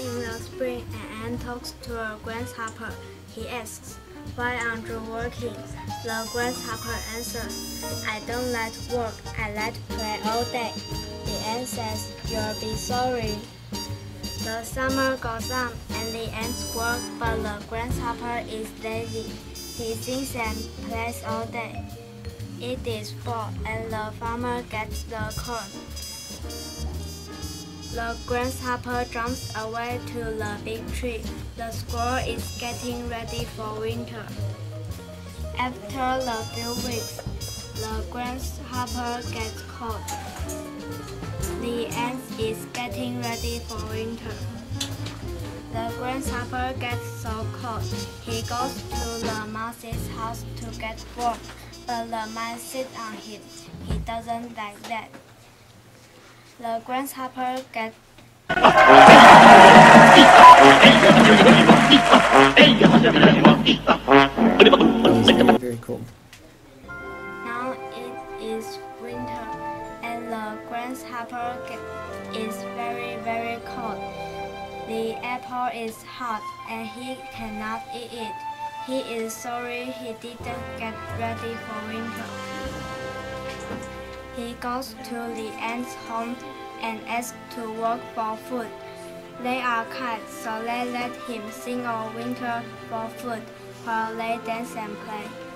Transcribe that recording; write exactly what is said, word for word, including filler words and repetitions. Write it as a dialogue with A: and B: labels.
A: in the spring, an ant talks to a grasshopper. He asks, "Why aren't you working?" The grasshopper answers, "I don't like work, I like to play all day." The ant says, "You'll be sorry." The summer goes on and the ants work, but the grasshopper is lazy. He sings and plays all day. It is fall and the farmer gets the corn. The grasshopper jumps away to the big tree. The squirrel is getting ready for winter. After a few weeks, the grasshopper gets cold. The ant is getting ready for winter. The grasshopper gets so cold, he goes to the mouse's house to get warm, but the mice sit on him. He doesn't like that. The grasshopper gets
B: very, very cool.
A: Now it is winter, and the grasshopper is very, very cold. The apple is hot, and he cannot eat it. He is sorry he didn't get ready for winter. He goes to the ants' home and asks to work for food. They are kind, so they let him sing all winter for food while they dance and play.